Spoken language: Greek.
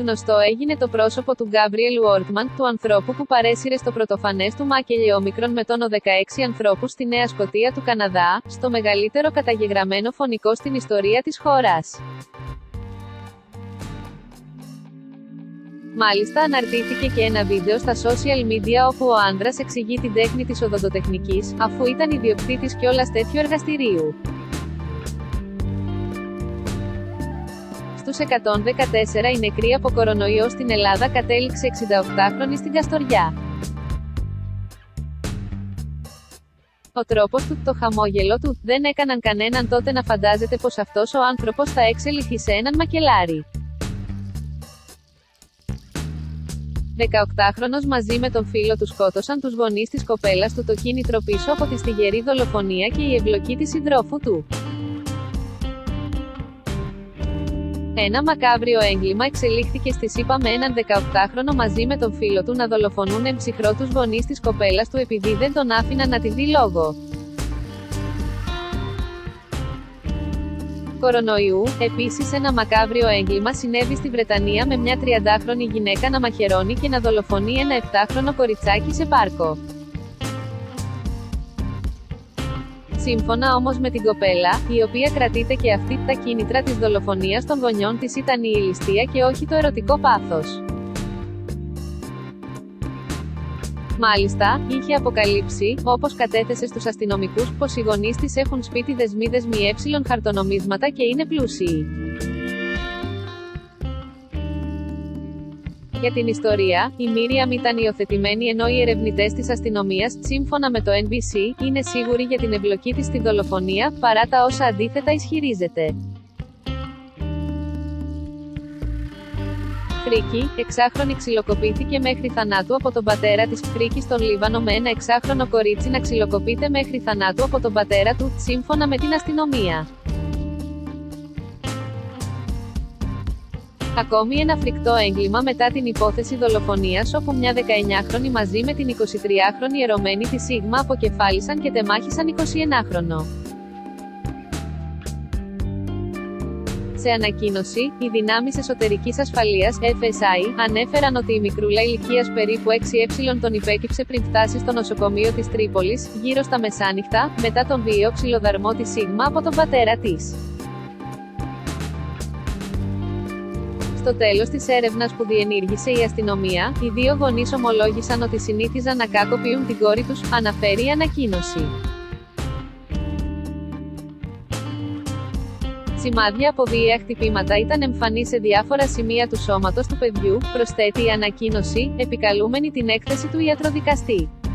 γνωστό έγινε το πρόσωπο του Γκάμπριελ Ουόρτμαν, του ανθρώπου που παρέσυρε στο πρωτοφανές του μάκελι όμικρον με τόνο 16 ανθρώπους στη Νέα Σκωτία του Καναδά, στο μεγαλύτερο καταγεγραμμένο φωνικό στην ιστορία της χώρας. Μάλιστα αναρτήθηκε και ένα βίντεο στα social media όπου ο άνδρας εξηγεί την τέχνη της οδοντοτεχνικής, αφού ήταν ιδιοκτήτης κιόλας τέτοιου εργαστηρίου. Στους 114 οι νεκροί από κορονοϊό στην Ελλάδα κατέληξε 68χρονη στην Καστοριά. Ο τρόπος του, το χαμόγελο του, δεν έκαναν κανέναν τότε να φαντάζεται πως αυτός ο άνθρωπος θα εξελιχθεί σε έναν μακελάρι. 18χρονος μαζί με τον φίλο του σκότωσαν τους γονείς της κοπέλας του, το κίνητρο πίσω από τη στιγερή δολοφονία και η εμπλοκή της συντρόφου του. Ένα μακάβριο έγκλημα εξελίχθηκε στη ΣΥΠΑ με έναν 18χρονο μαζί με τον φίλο του να δολοφονούν εμψυχρό τους γονείς της κοπέλας του επειδή δεν τον άφηναν να τη δει λόγω κορονοϊού. Επίσης ένα μακάβριο έγκλημα συνέβη στη Βρετανία με μια 30χρονη γυναίκα να μαχαιρώνει και να δολοφονεί ένα 7χρονο κοριτσάκι σε πάρκο. Σύμφωνα όμως με την κοπέλα, η οποία κρατείται και αυτή, τα κίνητρα της δολοφονίας των γονιών της ήταν η ηλιστία και όχι το ερωτικό πάθος. Μάλιστα, είχε αποκαλύψει, όπως κατέθεσε στους αστυνομικούς, πως οι γονείς της έχουν σπίτι δεσμοί χαρτονομίσματα και είναι πλούσιοι. Για την ιστορία, η Μίριαμ ήταν υιοθετημένη ενώ οι ερευνητές της αστυνομίας, σύμφωνα με το NBC, είναι σίγουροι για την εμπλοκή της στη δολοφονία, παρά τα όσα αντίθετα ισχυρίζεται. Φρίκη, 6χρονη ξυλοκοπήθηκε μέχρι θανάτου από τον πατέρα της. Φρίκη στον Λίβανο με ένα 6χρονο κορίτσι να ξυλοκοπείται μέχρι θανάτου από τον πατέρα του, σύμφωνα με την αστυνομία. Ακόμη ένα φρικτό έγκλημα μετά την υπόθεση δολοφονίας όπου μια 19χρονη μαζί με την 23χρονη ερωμένη της Σίγμα αποκεφάλισαν και τεμάχισαν 21χρονο. Σε ανακοίνωση, οι δυνάμεις εσωτερικής ασφαλείας, FSI, ανέφεραν ότι η μικρούλα ηλικίας περίπου 6 τον υπέκυψε πριν φτάσει στο νοσοκομείο της Τρίπολης, γύρω στα μεσάνυχτα, μετά τον βίαιο ξυλοδαρμό της Σίγμα από τον πατέρα της. Στο τέλος της έρευνας που διενήργησε η αστυνομία, οι δύο γονείς ομολόγησαν ότι συνήθιζαν να κακοποιούν την κόρη τους, αναφέρει η ανακοίνωση. Σημάδια από βίαια χτυπήματα ήταν εμφανή σε διάφορα σημεία του σώματος του παιδιού, προσθέτει η ανακοίνωση, επικαλούμενη την έκθεση του ιατροδικαστή.